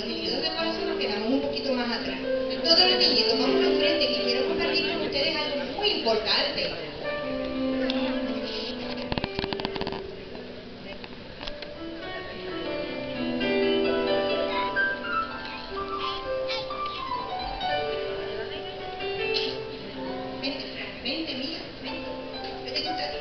los niñitos de corazón nos quedamos un poquito más atrás. Todos los niñitos, vamos al frente, que quiero compartir con ustedes algo muy importante. Vente, Fran, vente, mía, vente. Vete con Tati.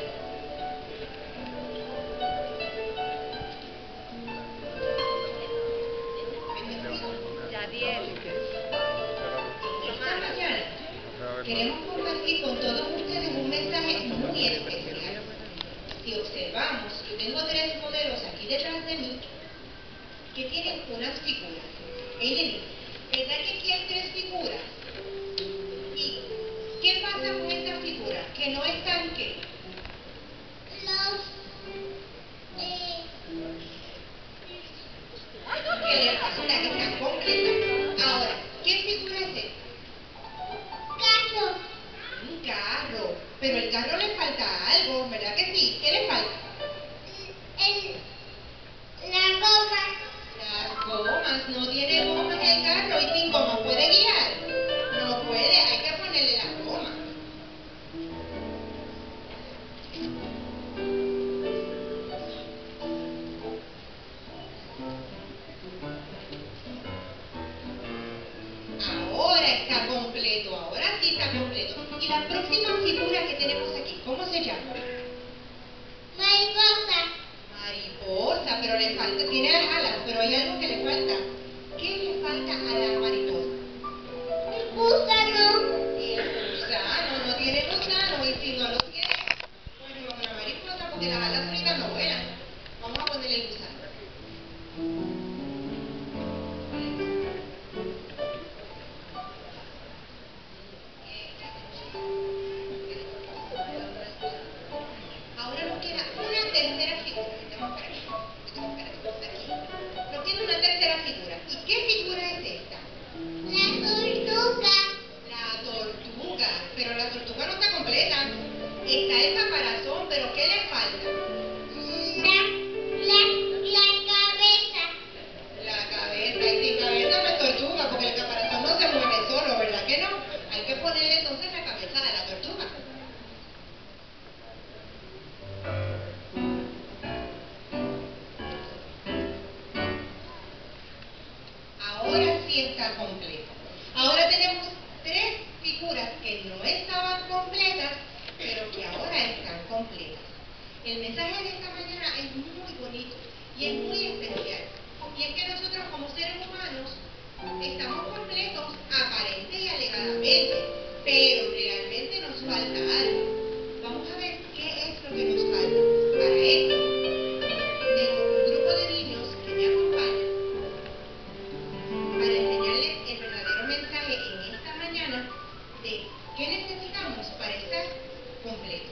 Esta mañana queremos compartir con todos ustedes un mensaje muy especial. Si observamos, yo tengo 3 modelos aquí detrás de mí que tienen unas figuras. Eleni, ¿verdad que aquí hay 3 figuras? ¿Y qué pasa con estas figuras? ¿Que no están qué? Que les falta, que están completas. Ahora, ¿qué figura es esta? Un carro. Pero el carro le falta algo, ¿verdad que sí? ¿Qué le falta? Las gomas. No tiene gomas el carro y sin gomas puede guiar. No puede, hay que ponerle las gomas. Ahora está completo, ahora sí está completo. Y la próxima figura que tenemos aquí, ¿cómo se llama? Mariposa, pero le falta, tiene las alas, pero hay algo que le falta. ¿Qué le falta a la mariposa? El gusano, no tiene gusano, y si no lo tiene, pues no es una mariposa, porque las alas solitas no vuelan. Vamos a ponerle el gusano. Ahora nos queda una tercera figura. Nos queda una tercera figura. ¿Y qué figura es esta? La tortuga. Pero la tortuga no está completa. Está el caparazón, pero ¿qué le falta? La cabeza. Y sin cabeza no es tortuga, porque el caparazón no se mueve solo, ¿verdad que no? Hay que ponerle entonces la cabeza a la tortuga. Ahora sí está completo. Ahora tenemos 3 figuras que no estaban completas, pero que ahora están completas. El mensaje de esta mañana es muy bonito y es muy especial. Y es que nosotros como seres humanos estamos completos aparente y alegadamente, pero realmente nos falta algo. Vamos a ver qué es lo que nos falta. Para esto, tengo un grupo de niños que me acompañan para enseñarles el verdadero mensaje en esta mañana de qué necesitamos para estar completos.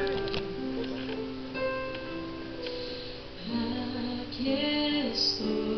Aquí estoy.